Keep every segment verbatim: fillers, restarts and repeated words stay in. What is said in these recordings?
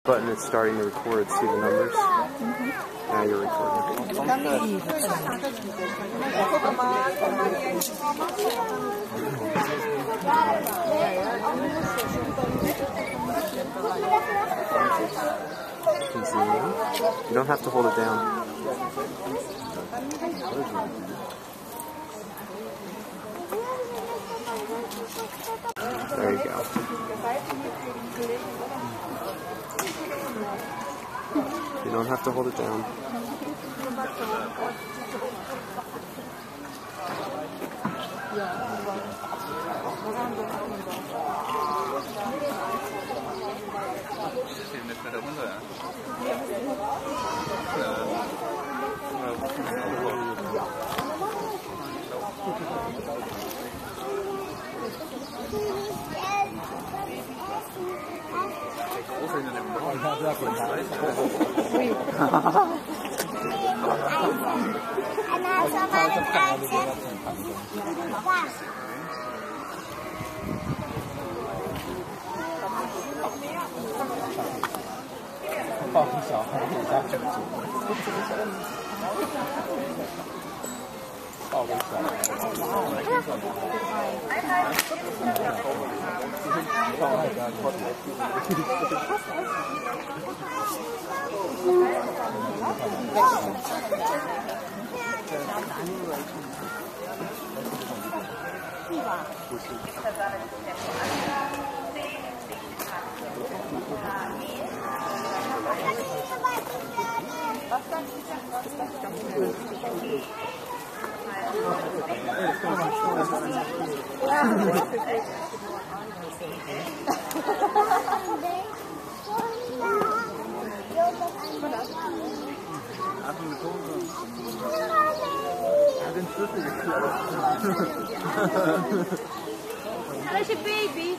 Button is starting to record. See the numbers? Mm-hmm. Now you're recording. You can zoom in. You don't have to hold it down. There you go. You don't have to hold it down. Welche Babys?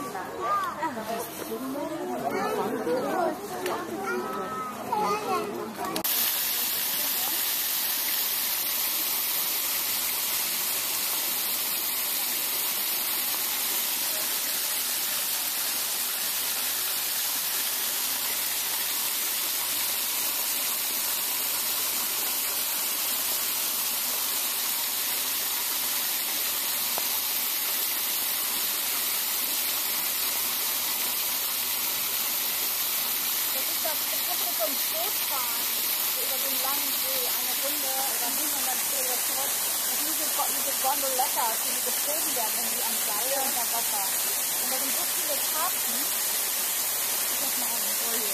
Boot fahren, über den langen See, eine Runde dahin und dann wieder zurück. Und diese, diese Gondoletta, die gezogen werden, irgendwie am Seil unter Wasser. Und da sind so viele Karten. Ich sag mal an, oh je.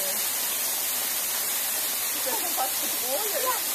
Ist das schon fast bedrohlich? Ja.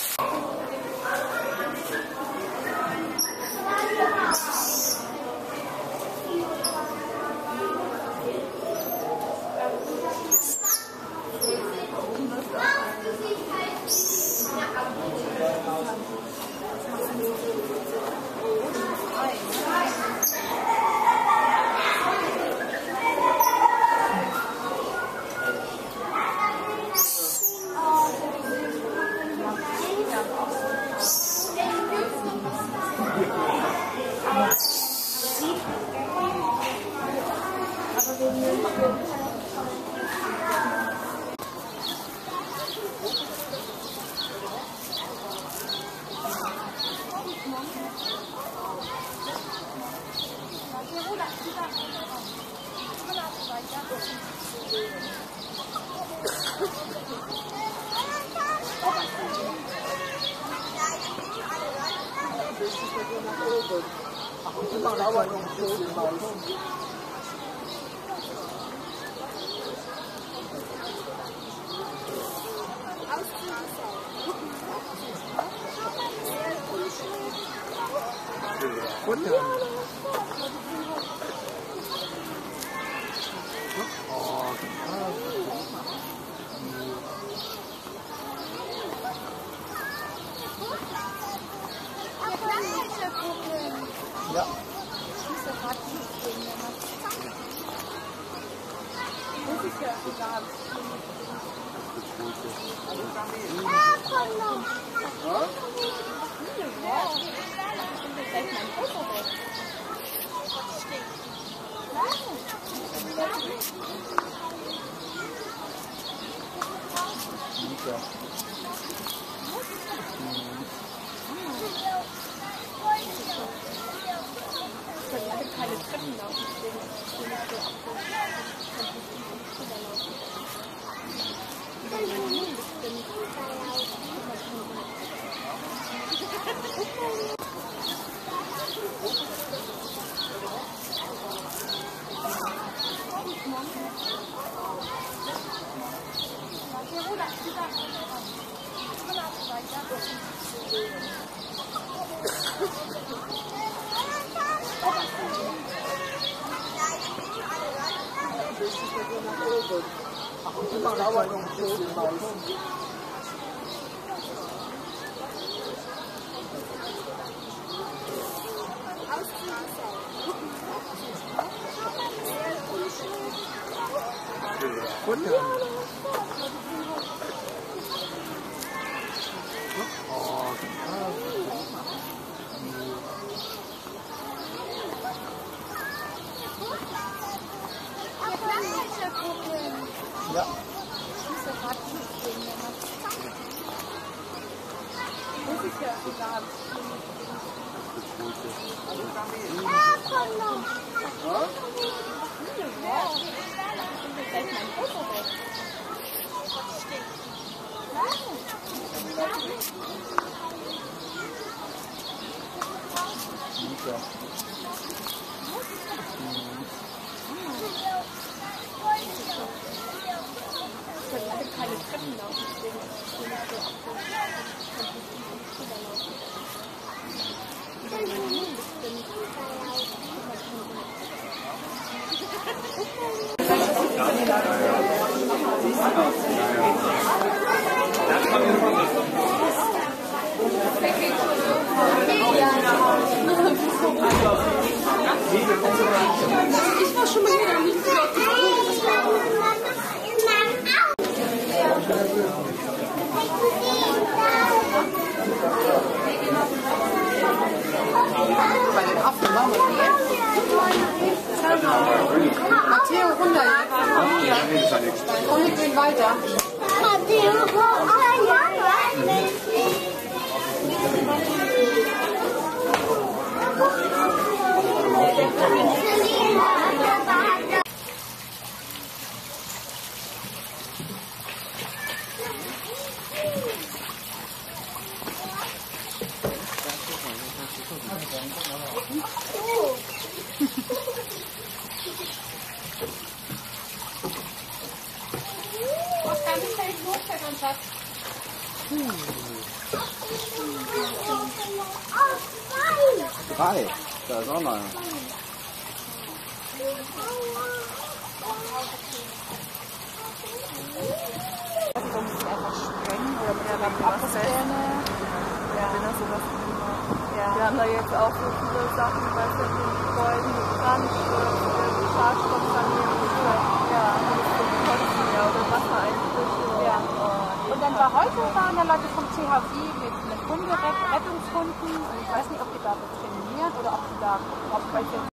Ja. Das ist ja egal. Ah, komm noch. Ja? Vielleicht mein Foto weg. Keine Treppen laufen, Ja. Das ist ja egal. Keine Treppen laufen, ich war schon mal hier, am liebsten auf die Bei den Affen machen wir die. Matteo, runter jetzt. Und wir gehen weiter. Drei. Da ist auch noch einer. einfach sprengen oder mit der Abzähne. Ja. Ja. Wir haben da jetzt auch so viele Sachen, was in den Gebäuden gebrannt wird, Schadstoffsanierung, ja, Kosten, ja, oder Wassereinflüsse. Ja. Und dann war heute waren da Leute vom T H I mit, mit Hunderettungshunden und ich weiß nicht, ob die da trainieren oder ob die da auf welche